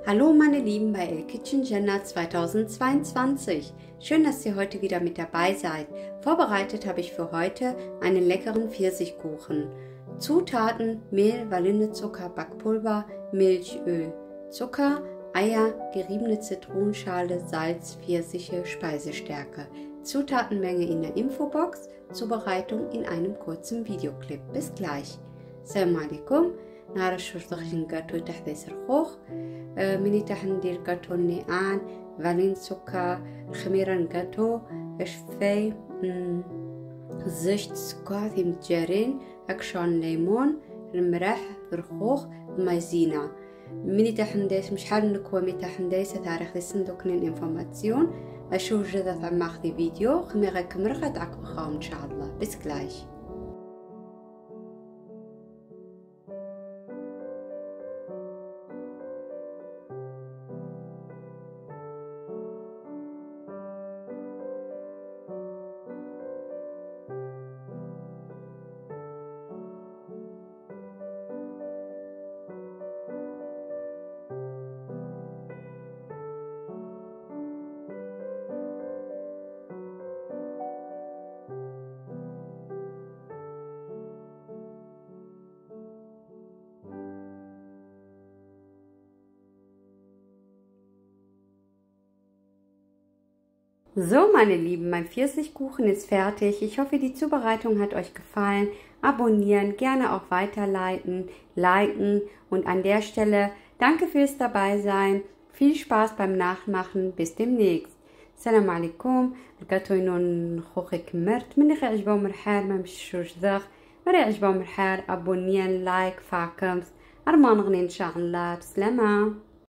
Hallo meine Lieben bei El Kitchen Jannah 2022. Schön, dass ihr heute wieder mit dabei seid. Vorbereitet habe ich für heute einen leckeren Pfirsichkuchen. Zutaten: Mehl, Vanillezucker, Backpulver, Milch, Öl, Zucker, Eier, geriebene Zitronenschale, Salz, Pfirsiche, Speisestärke. Zutatenmenge in der Infobox, Zubereitung in einem kurzen Videoclip. Bis gleich. Assalamu alaikum. نعرف شو تخشين جاتو تحت سرخوخ مني تحت ندير جاتو النعان فانين سكر خميرة جاتو شفاي زيت سكر في متجارين أكشون ليمون المرح فرخوخ مايزينا مني تحت نديس مش حال نكوى مي تحت نديس تاريخ دي صندوق الانفورماسيون أشوف جذا عم أخذ فيديو خميرة كمرخة تعقب خاو إن شاء الله. بس gleich. So meine Lieben, mein Pfirsichkuchen ist fertig. Ich hoffe, die Zubereitung hat euch gefallen. Abonnieren, gerne auch weiterleiten, liken und an der Stelle danke fürs Dabeisein. Viel Spaß beim Nachmachen. Bis demnächst. Salam alaikum. لقيتو ينون خوخي كمرت مني خي عجبهم الحال ما مشوش ذاك مري عجبهم الحال. abonnieren, like, فاكمس أرمان غني إن شاء الله. بسلامة.